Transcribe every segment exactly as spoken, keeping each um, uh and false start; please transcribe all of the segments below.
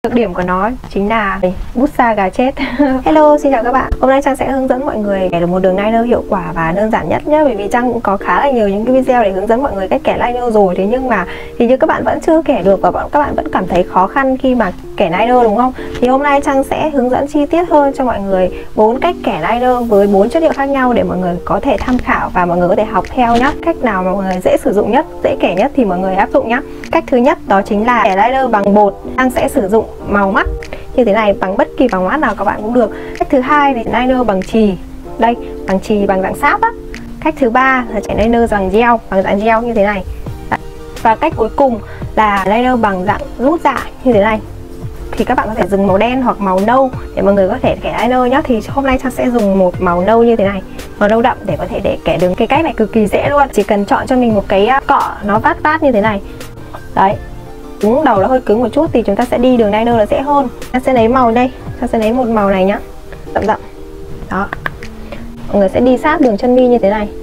Đặc điểm của nó chính là bút sa gà chết. Hello, xin chào các bạn. Hôm nay Trang sẽ hướng dẫn mọi người kẻ được một đường liner hiệu quả và đơn giản nhất nhé. Bởi vì Trang cũng có khá là nhiều những cái video để hướng dẫn mọi người cách kẻ liner rồi. Thế nhưng mà thì như các bạn vẫn chưa kẻ được và các bạn vẫn cảm thấy khó khăn khi mà kẻ liner, đúng không? Thì hôm nay Trang sẽ hướng dẫn chi tiết hơn cho mọi người bốn cách kẻ liner với bốn chất liệu khác nhau để mọi người có thể tham khảo và mọi người có thể học theo nhé. Cách nào mà mọi người dễ sử dụng nhất, dễ kẻ nhất thì mọi người áp dụng nhé. Cách thứ nhất đó chính là kẻ liner bằng bột. Trang sẽ sử dụng màu mắt như thế này, bằng bất kỳ bằng mắt nào các bạn cũng được. Cách thứ hai thì liner bằng chì, đây, bằng chì bằng dạng sáp á. Cách thứ ba là chảy liner bằng gel, bằng dạng gel như thế này. Và cách cuối cùng là liner bằng dạng rút dạ như thế này. Thì các bạn có thể dùng màu đen hoặc màu nâu để mọi người có thể kẻ liner nhé. Thì hôm nay Trang sẽ dùng một màu nâu như thế này, màu nâu đậm, để có thể để kẻ đường. Cái cách này cực kỳ dễ luôn, chỉ cần chọn cho mình một cái cọ nó vát vát như thế này. Đấy, cứng đầu nó hơi cứng một chút thì chúng ta sẽ đi đường liner là dễ hơn. Ta sẽ lấy màu đây, ta sẽ lấy một màu này nhá, đậm đậm. Đó, mọi người sẽ đi sát đường chân mi như thế này,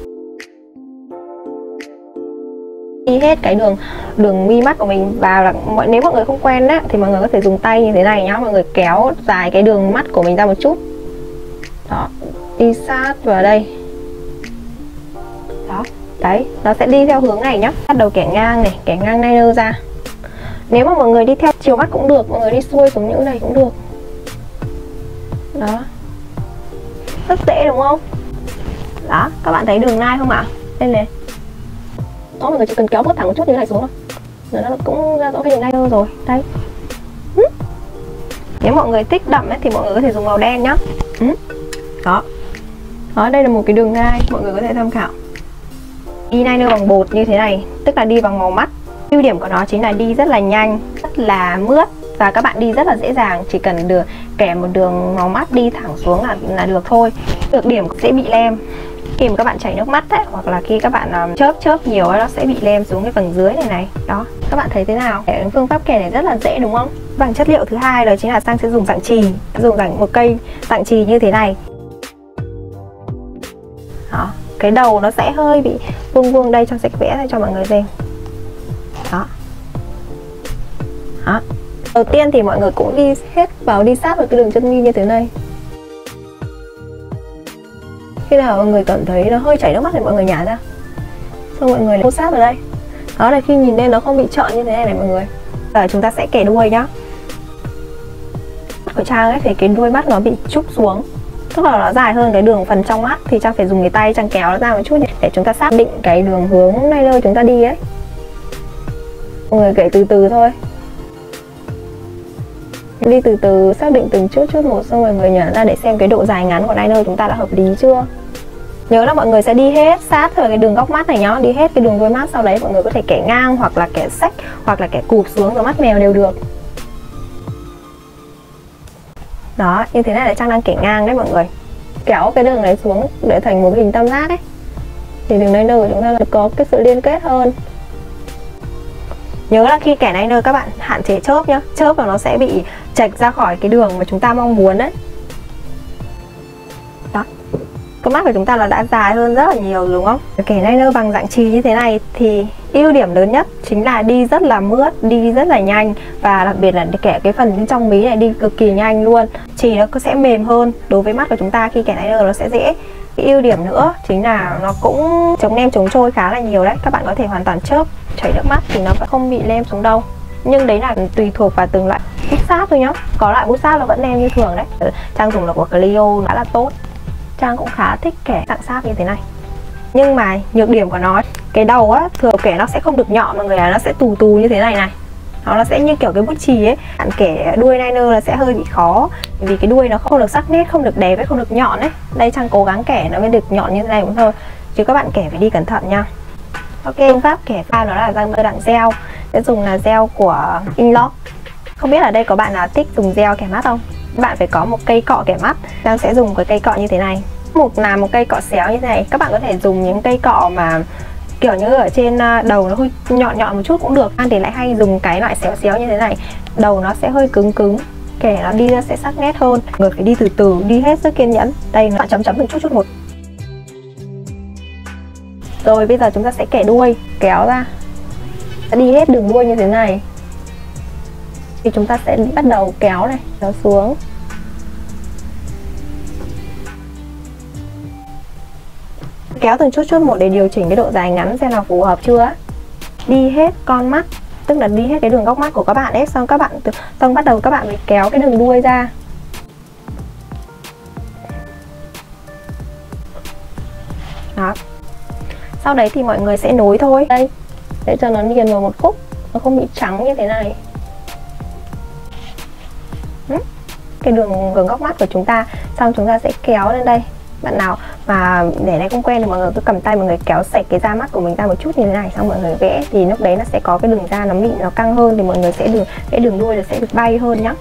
đi hết cái đường đường mi mắt của mình vào. Là nếu mọi người không quen á thì mọi người có thể dùng tay như thế này nhá, mọi người kéo dài cái đường mắt của mình ra một chút. Đó, đi sát vào đây. Đó, đấy, nó sẽ đi theo hướng này nhá. Bắt đầu kẻ ngang này, kẻ ngang liner ra. Nếu mà mọi người đi theo chiều mắt cũng được, mọi người đi xuôi xuống những này cũng được. Đó, rất dễ đúng không? Đó, các bạn thấy đường line không ạ? Đây này. Đó, mọi người chỉ cần kéo bớt thẳng một chút như thế này xuống thôi, rồi nó cũng ra rõ cái đường liner rồi. Đây. Nếu mọi người thích đậm ấy, thì mọi người có thể dùng màu đen nhá. Đó. Đó, đây là một cái đường line mọi người có thể tham khảo. Đi liner bằng bột như thế này, tức là đi bằng màu mắt. Ưu điểm của nó chính là đi rất là nhanh, rất là mướt và các bạn đi rất là dễ dàng, chỉ cần được kẻ một đường màu mắt đi thẳng xuống là là được thôi. Nhược điểm sẽ bị lem khi mà các bạn chảy nước mắt ấy, hoặc là khi các bạn um, chớp chớp nhiều ấy, nó sẽ bị lem xuống cái phần dưới này này. Đó, các bạn thấy thế nào? Phương pháp kẻ này rất là dễ đúng không? Bằng chất liệu thứ hai đó chính là Sang sẽ dùng dạng chì, dùng dạng một cây dạng chì như thế này. Đó, cái đầu nó sẽ hơi bị vuông vuông, đây Trang sẽ vẽ ra cho mọi người xem. Đó. Đó. Đầu tiên thì mọi người cũng đi hết vào, đi sát vào cái đường chân mi như thế này. Khi nào mọi người cảm thấy nó hơi chảy nước mắt thì mọi người nhả ra, xong mọi người sát vào đây. Đó là khi nhìn lên nó không bị trợn như thế này này mọi người. Giờ chúng ta sẽ kẻ đuôi nhá. Của Trang ấy thì cái đuôi mắt nó bị trúc xuống, tức là nó dài hơn cái đường phần trong mắt, thì Trang phải dùng cái tay Trang kéo nó ra một chút để chúng ta xác định cái đường hướng liner chúng ta đi ấy. Mọi người kẻ từ từ thôi, đi từ từ, xác định từng chút chút một, xong rồi mọi người nhả ra để xem cái độ dài ngắn của liner chúng ta đã hợp lý chưa. Nhớ là mọi người sẽ đi hết sát vào cái đường góc mắt này nhá, đi hết cái đường đuôi mắt, sau đấy mọi người có thể kẻ ngang hoặc là kẻ xách hoặc là kẻ cụp xuống vào mắt mèo đều được. Đó, như thế này là Trang đang kẻ ngang đấy mọi người. Kéo cái đường này xuống để thành một cái hình tam giác ấy, thì đường liner của chúng ta có cái sự liên kết hơn. Nhớ là khi kẻ liner các bạn hạn chế chớp nhá, chớp là nó sẽ bị chệch ra khỏi cái đường mà chúng ta mong muốn đấy. Đó, cái mắt của chúng ta là đã dài hơn rất là nhiều đúng không? Kẻ liner bằng dạng chì như thế này thì ưu điểm lớn nhất chính là đi rất là mướt, đi rất là nhanh, và đặc biệt là kẻ cái phần bên trong mí này đi cực kỳ nhanh luôn. Chì nó sẽ mềm hơn đối với mắt của chúng ta, khi kẻ liner nó sẽ dễ. Cái ưu điểm nữa chính là nó cũng chống lem chống trôi khá là nhiều đấy. Các bạn có thể hoàn toàn chớp chảy nước mắt thì nó vẫn không bị lem xuống đâu. Nhưng đấy là tùy thuộc vào từng loại bút sáp thôi nhá. Có loại bút sáp nó vẫn lem như thường đấy. Trang dùng là của Clio khá là tốt. Trang cũng khá thích kẻ dạng sáp như thế này. Nhưng mà nhược điểm của nó, cái đầu á, thường kẻ nó sẽ không được nhọn mọi người, là nó sẽ tù tù như thế này này. Nó, nó sẽ như kiểu cái bút chì ấy. Bạn kẻ đuôi liner là sẽ hơi bị khó, vì cái đuôi nó không được sắc nét, không được đẹp ấy, không được nhọn ấy. Đây Trang cố gắng kẻ nó mới được nhọn như thế này cũng thôi, chứ các bạn kẻ phải đi cẩn thận nha. Ok, phương pháp kẻ pha nó là dạng dạng gel, sẽ dùng là gel của Inlock. Không biết ở đây có bạn nào thích dùng gel kẻ mắt không? Bạn phải có một cây cọ kẻ mắt. Trang sẽ dùng cái cây cọ như thế này. Một là một cây cọ xéo như thế này. Các bạn có thể dùng những cây cọ mà kiểu như ở trên đầu nó hơi nhọn nhọn một chút cũng được. An thì lại hay dùng cái loại xéo xéo như thế này, đầu nó sẽ hơi cứng cứng, kẻ nó đi ra sẽ sắc nét hơn. Người phải đi từ từ, đi hết sức kiên nhẫn. Đây nó chấm chấm từng chút chút một. Rồi bây giờ chúng ta sẽ kẻ đuôi, kéo ra, đi hết đường đuôi như thế này. Thì chúng ta sẽ bắt đầu kéo này, kéo xuống. Kéo từng chút chút một để điều chỉnh cái độ dài ngắn xem là phù hợp chưa. Đi hết con mắt, tức là đi hết cái đường góc mắt của các bạn ấy, xong các bạn xong bắt đầu các bạn mới kéo cái đường đuôi ra. Đó. Sau đấy thì mọi người sẽ nối thôi. Đây, để cho nó liền vào một khúc, nó không bị trắng như thế này. Cái đường đường góc mắt của chúng ta, xong chúng ta sẽ kéo lên đây. Bạn nào mà để này không quen thì mọi người cứ cầm tay mọi người kéo sạch cái da mắt của mình ra một chút như thế này, xong mọi người vẽ thì lúc đấy nó sẽ có cái đường da nó mịn, nó căng hơn, thì mọi người sẽ được cái đường đuôi nó sẽ được bay hơn nhá.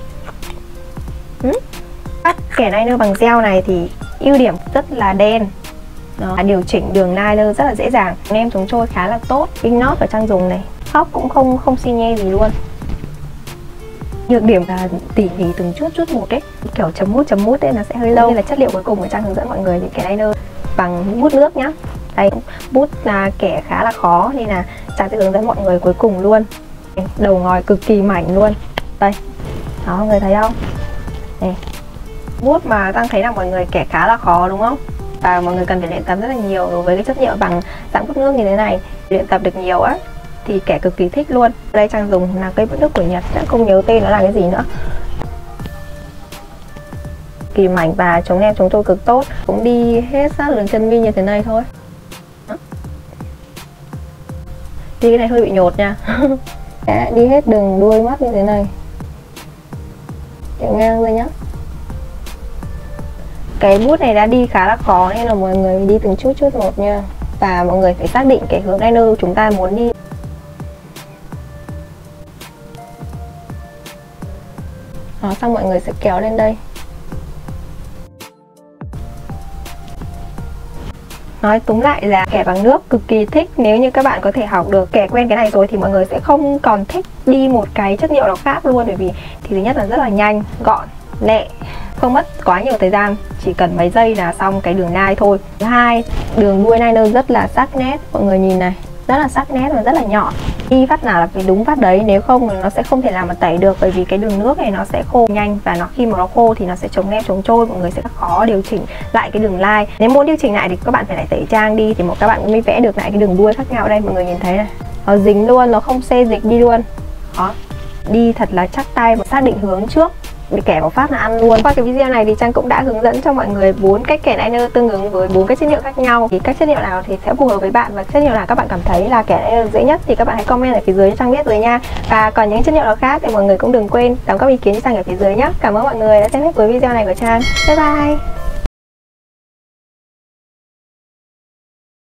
Cắt kẻ liner bằng gel này thì ưu điểm rất là đen. Đó, điều chỉnh đường liner rất là dễ dàng, em chống trôi khá là tốt. Pin nót ở Trang dùng này, khóc cũng không không xi nhê gì luôn. Nhược điểm là tỉ mỉ từng chút chút một đấy, kiểu chấm mút chấm mút ấy nó sẽ hơi lâu. Đây là chất liệu cuối cùng của Trang hướng dẫn mọi người thì cái liner bằng bút nước nhá. Đây, bút là kẻ khá là khó nên là Trang sẽ hướng dẫn mọi người cuối cùng luôn. Đầu ngòi cực kỳ mảnh luôn. Đây, đó mọi người thấy không? Đây, bút mà Trang thấy là mọi người kẻ khá là khó đúng không? Và mọi người cần phải luyện tập rất là nhiều đối với cái chất liệu bằng dạng bút nước như thế này. Luyện tập được nhiều á thì kẻ cực kỳ thích luôn. Đây Trang dùng là cây bút nước của Nhật, Trang không nhớ tên nó là cái gì nữa. Kỳ mảnh và chống nem chống trôi cực tốt. Cũng đi hết sát đường chân mi như thế này thôi. Đó. Đi cái này hơi bị nhột nha. Đi hết đường đuôi mắt như thế này, kéo ngang ra nhá. Cái bút này đã đi khá là khó nên là mọi người đi từng chút chút một nha. Và mọi người phải xác định cái hướng liner chúng ta muốn đi. Đó, xong mọi người sẽ kéo lên đây. Nói túm lại là kẻ bằng nước cực kỳ thích. Nếu như các bạn có thể học được kẻ quen cái này rồi thì mọi người sẽ không còn thích đi một cái chất liệu nào khác luôn. Bởi vì thì thứ nhất là rất là nhanh, gọn, lẹ, không mất quá nhiều thời gian, chỉ cần mấy giây là xong cái đường line thôi. Thứ hai, đường đuôi liner rất là sắc nét, mọi người nhìn này, rất là sắc nét và rất là nhọn. Đi phát nào là phải đúng phát đấy, nếu không thì nó sẽ không thể làm mà tẩy được, bởi vì cái đường nước này nó sẽ khô nhanh và nó khi mà nó khô thì nó sẽ chống nem chống trôi, mọi người sẽ khó điều chỉnh lại cái đường line. Nếu muốn điều chỉnh lại thì các bạn phải lại tẩy trang đi thì một các bạn mới vẽ được lại cái đường đuôi khác nhau. Đây mọi người nhìn thấy này, nó dính luôn, nó không xê dịch đi luôn. Đó, đi thật là chắc tay và xác định hướng trước, bị kẻ vào phát là ăn luôn. Qua cái video này thì Trang cũng đã hướng dẫn cho mọi người bốn cách kẻ liner tương ứng với bốn cái chất liệu khác nhau. Thì các chất liệu nào thì sẽ phù hợp với bạn và chất liệu nào các bạn cảm thấy là kẻ liner dễ nhất thì các bạn hãy comment ở phía dưới cho Trang biết rồi nha. Và còn những chất liệu nào khác thì mọi người cũng đừng quên đóng góp ý kiến cho Trang ở phía dưới nhé. Cảm ơn mọi người đã xem hết cuối video này của Trang. Bye bye.